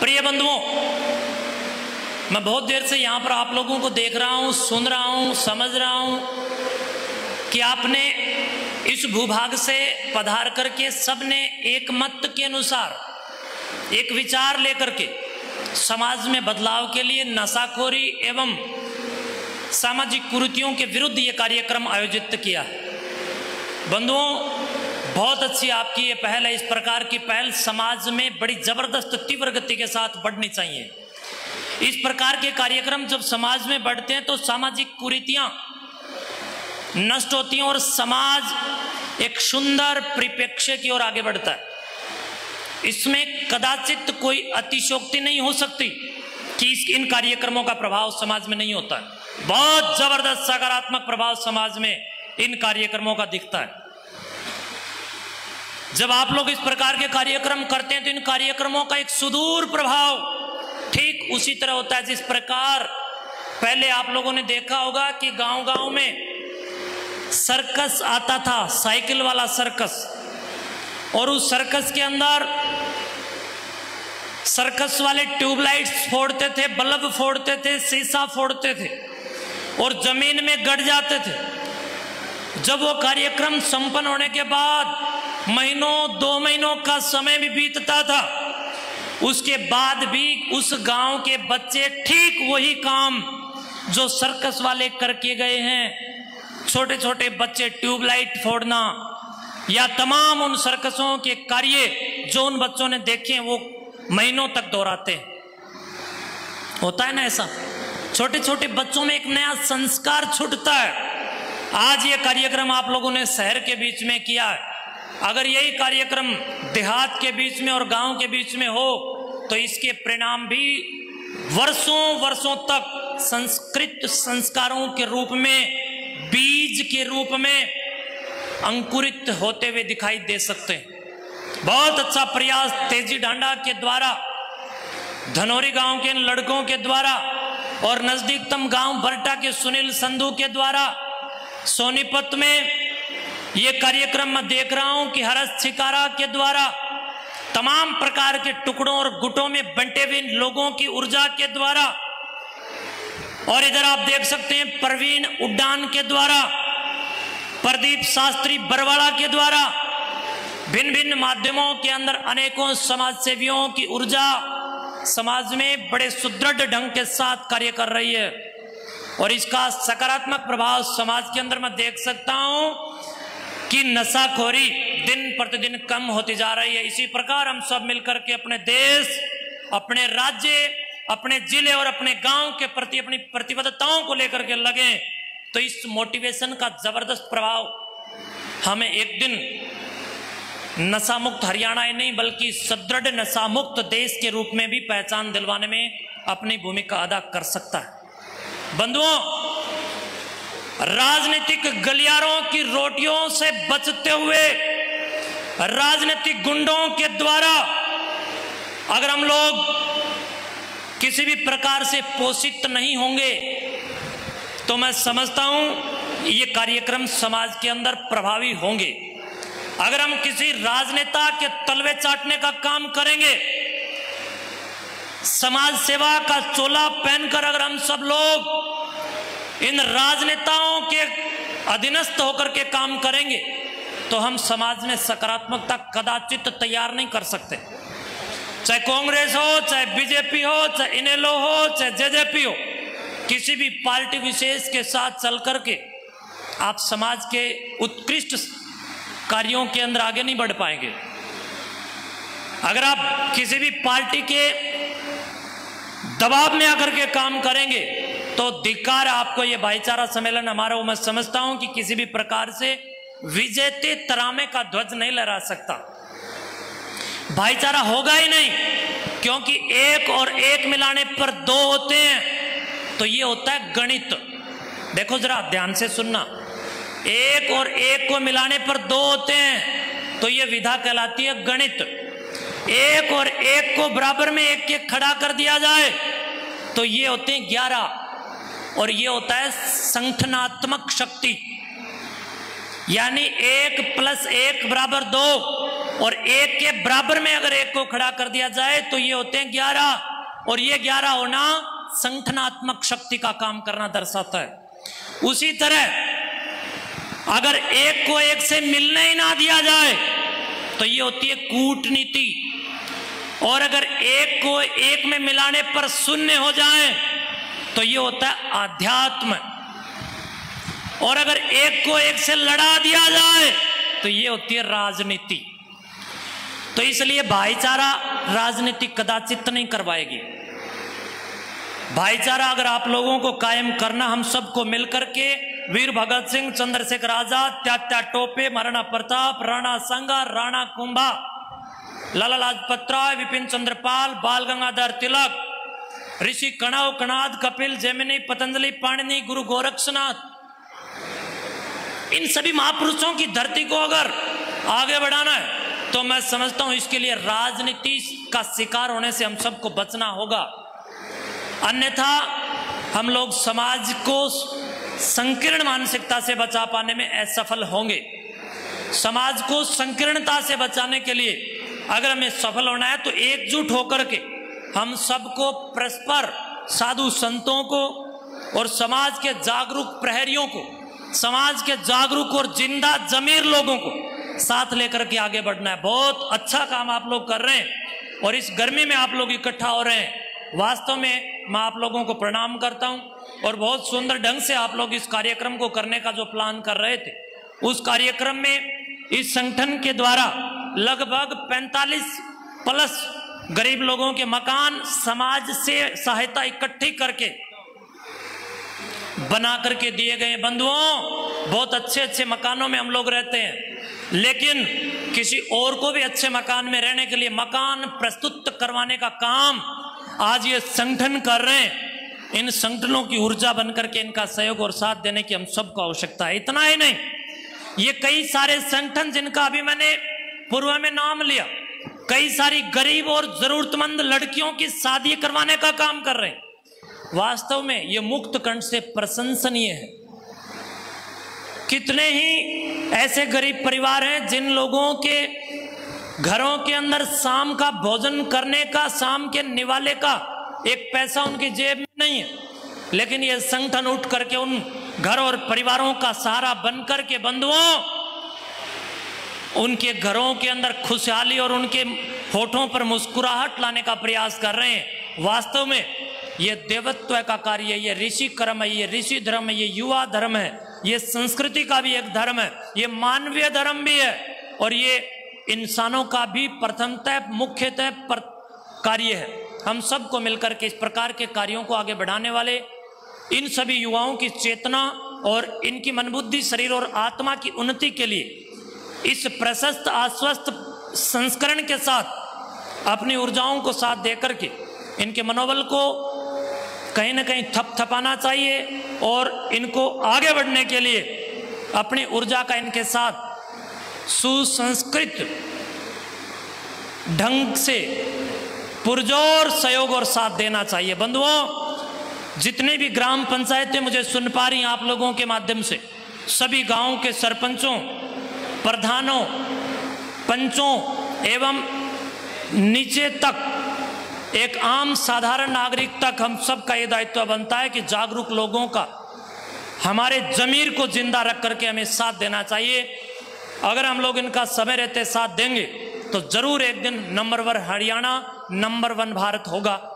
प्रिय बंधुओं, मैं बहुत देर से यहाँ पर आप लोगों को देख रहा हूँ, सुन रहा हूँ, समझ रहा हूँ कि आपने इस भूभाग से पधार करके सबने एक मत के अनुसार एक विचार लेकर के समाज में बदलाव के लिए नशाखोरी एवं सामाजिक कुरीतियों के विरुद्ध ये कार्यक्रम आयोजित किया है। बंधुओं, बहुत अच्छी आपकी ये पहल है। इस प्रकार की पहल समाज में बड़ी जबरदस्त तीव्र गति के साथ बढ़नी चाहिए। इस प्रकार के कार्यक्रम जब समाज में बढ़ते हैं तो सामाजिक कुरीतियां नष्ट होती हैं और समाज एक सुंदर परिप्रेक्ष्य की ओर आगे बढ़ता है। इसमें कदाचित कोई अतिशयोक्ति नहीं हो सकती कि इन कार्यक्रमों का प्रभाव समाज में नहीं होता है। बहुत जबरदस्त सकारात्मक प्रभाव समाज में इन कार्यक्रमों का दिखता है। जब आप लोग इस प्रकार के कार्यक्रम करते हैं तो इन कार्यक्रमों का एक सुदूर प्रभाव ठीक उसी तरह होता है जिस प्रकार पहले आप लोगों ने देखा होगा कि गांव-गांव में सर्कस आता था, साइकिल वाला सर्कस, और उस सर्कस के अंदर सर्कस वाले ट्यूबलाइट्स फोड़ते थे, बल्ब फोड़ते थे, शीशा फोड़ते थे और जमीन में गड़ जाते थे। जब वो कार्यक्रम संपन्न होने के बाद महीनों 2 महीनों का समय भी बीतता था, उसके बाद भी उस गांव के बच्चे ठीक वही काम जो सर्कस वाले करके गए हैं, छोटे छोटे बच्चे ट्यूबलाइट फोड़ना या तमाम उन सर्कसों के कार्य जो उन बच्चों ने देखे वो महीनों तक दोहराते हैं। होता है ना ऐसा, छोटे छोटे बच्चों में एक नया संस्कार छूटता है। आज ये कार्यक्रम आप लोगों ने शहर के बीच में किया है। अगर यही कार्यक्रम देहात के बीच में और गांव के बीच में हो तो इसके परिणाम भी वर्षों वर्षों तक संस्कृत संस्कारों के रूप में, बीज के रूप में अंकुरित होते हुए दिखाई दे सकते हैं। बहुत अच्छा प्रयास तेजी डांडा के द्वारा, धनौरी गांव के लड़कों के द्वारा और नजदीकतम गांव बरटा के सुनील संधू के द्वारा सोनीपत में ये कार्यक्रम मैं देख रहा हूं कि हरस छिकारा के द्वारा तमाम प्रकार के टुकड़ों और गुटों में बंटे हुए लोगों की ऊर्जा के द्वारा, और इधर आप देख सकते हैं प्रवीण उड्डान के द्वारा, प्रदीप शास्त्री बरवाड़ा के द्वारा, भिन्न भिन्न माध्यमों के अंदर अनेकों समाज सेवियों की ऊर्जा समाज में बड़े सुदृढ़ ढंग के साथ कार्य कर रही है और इसका सकारात्मक प्रभाव समाज के अंदर मैं देख सकता हूं कि नशाखोरी दिन प्रतिदिन कम होती जा रही है। इसी प्रकार हम सब मिलकर के अपने देश, अपने राज्य, अपने जिले और अपने गांव के प्रति अपनी प्रतिबद्धताओं को लेकर के लगे तो इस मोटिवेशन का जबरदस्त प्रभाव हमें एक दिन नशा मुक्त हरियाणा ही नहीं बल्कि सुदृढ़ नशा मुक्त देश के रूप में भी पहचान दिलवाने में अपनी भूमिका अदा कर सकता है। बंधुओं, राजनीतिक गलियारों की रोटियों से बचते हुए राजनीतिक गुंडों के द्वारा अगर हम लोग किसी भी प्रकार से पोषित नहीं होंगे तो मैं समझता हूं ये कार्यक्रम समाज के अंदर प्रभावी होंगे। अगर हम किसी राजनेता के तलवे चाटने का काम करेंगे, समाज सेवा का चोला पहनकर अगर हम सब लोग इन राजनेताओं के अधीनस्थ होकर के काम करेंगे तो हम समाज में सकारात्मकता कदाचित तैयार नहीं कर सकते। चाहे कांग्रेस हो, चाहे बीजेपी हो, चाहे इनेलो हो, चाहे जेजेपी हो, किसी भी पार्टी विशेष के साथ चल करके आप समाज के उत्कृष्ट कार्यों के अंदर आगे नहीं बढ़ पाएंगे। अगर आप किसी भी पार्टी के दबाव में आकर के काम करेंगे तो धिक्कार आपको। ये भाईचारा सम्मेलन हमारा, वो मैं समझता हूं कि किसी भी प्रकार से विजेते तरामे का ध्वज नहीं लहरा सकता। भाईचारा होगा ही नहीं, क्योंकि एक और एक मिलाने पर 2 होते हैं तो ये होता है गणित। देखो जरा ध्यान से सुनना, एक और एक को मिलाने पर 2 होते हैं तो ये विधा कहलाती है गणित। एक और एक को बराबर में एक के खड़ा कर दिया जाए तो ये होते हैं 11, और ये होता है संगठनात्मक शक्ति, यानी 1 + 1 = 2 और एक के बराबर में अगर एक को खड़ा कर दिया जाए तो ये होते हैं 11, और ये 11 होना संगठनात्मक शक्ति का काम करना दर्शाता है। उसी तरह अगर एक को एक से मिलने ही ना दिया जाए तो ये होती है कूटनीति, और अगर एक को एक में मिलाने पर शून्य हो जाए तो ये होता है आध्यात्म, और अगर एक को एक से लड़ा दिया जाए तो ये होती है राजनीति। तो इसलिए भाईचारा राजनीति कदाचित नहीं करवाएगी। भाईचारा अगर आप लोगों को कायम करना, हम सबको मिलकर के वीर भगत सिंह, चंद्रशेखर आजाद, त्यात्या टोपे, महाराणा प्रताप, राणा सांगा, राणा कुंभा, लाला लाजपत राय, विपिन चंद्र पाल, बाल गंगाधर तिलक, ऋषि कणव, कणाद, कपिल, जैमिनी, पतंजलि, पाणिनि, गुरु गोरक्षनाथ, इन सभी महापुरुषों की धरती को अगर आगे बढ़ाना है तो मैं समझता हूं इसके लिए राजनीति का शिकार होने से हम सबको बचना होगा। अन्यथा हम लोग समाज को संकीर्ण मानसिकता से बचा पाने में असफल होंगे। समाज को संकीर्णता से बचाने के लिए अगर हमें सफल होना है तो एकजुट होकर के हम सबको परस्पर साधु संतों को और समाज के जागरूक प्रहरियों को, समाज के जागरूक और जिंदा जमीर लोगों को साथ लेकर के आगे बढ़ना है। बहुत अच्छा काम आप लोग कर रहे हैं और इस गर्मी में आप लोग इकट्ठा हो रहे हैं। वास्तव में मैं आप लोगों को प्रणाम करता हूं, और बहुत सुंदर ढंग से आप लोग इस कार्यक्रम को करने का जो प्लान कर रहे थे, उस कार्यक्रम में इस संगठन के द्वारा लगभग 45+ गरीब लोगों के मकान समाज से सहायता इकट्ठी करके बना करके दिए गए। बंधुओं, बहुत अच्छे अच्छे मकानों में हम लोग रहते हैं, लेकिन किसी और को भी अच्छे मकान में रहने के लिए मकान प्रस्तुत करवाने का काम आज ये संगठन कर रहे हैं। इन संगठनों की ऊर्जा बनकर के इनका सहयोग और साथ देने की हम सबको आवश्यकता है। इतना ही नहीं, ये कई सारे संगठन जिनका अभी मैंने पूर्व में नाम लिया, कई सारी गरीब और जरूरतमंद लड़कियों की शादी करवाने का काम कर रहे हैं। वास्तव में ये मुक्त कंठ से प्रशंसनीय है। कितने ही ऐसे गरीब परिवार हैं जिन लोगों के घरों के अंदर शाम का भोजन करने का, शाम के निवाले का एक पैसा उनकी जेब में नहीं है, लेकिन ये संगठन उठ करके उन घर और परिवारों का सहारा बनकर के बंधुओं उनके घरों के अंदर खुशहाली और उनके होठों पर मुस्कुराहट लाने का प्रयास कर रहे हैं। वास्तव में ये देवत्व का कार्य है, ये ऋषि कर्म है, ये ऋषि धर्म है, ये युवा धर्म है, ये संस्कृति का भी एक धर्म है, ये मानवीय धर्म भी है, और ये इंसानों का भी प्रथमतः मुख्यतः कार्य है। हम सबको मिलकर के इस प्रकार के कार्यों को आगे बढ़ाने वाले इन सभी युवाओं की चेतना और इनकी मनबुद्धि, शरीर और आत्मा की उन्नति के लिए इस प्रशस्त आश्वस्त संस्करण के साथ अपनी ऊर्जाओं को साथ देकर के इनके मनोबल को कहीं ना कहीं थपथपाना चाहिए, और इनको आगे बढ़ने के लिए अपनी ऊर्जा का इनके साथ सुसंस्कृत ढंग से पुरजोर सहयोग और साथ देना चाहिए। बंधुओं, जितने भी ग्राम पंचायतें मुझे सुन पा रही हैं आप लोगों के माध्यम से, सभी गांवों के सरपंचों, प्रधानों, पंचों एवं नीचे तक एक आम साधारण नागरिक तक हम सब का ये दायित्व बनता है कि जागरूक लोगों का हमारे जमीर को जिंदा रख करके हमें साथ देना चाहिए। अगर हम लोग इनका समय रहते साथ देंगे तो जरूर एक दिन नंबर 1 हरियाणा, नंबर 1 भारत होगा।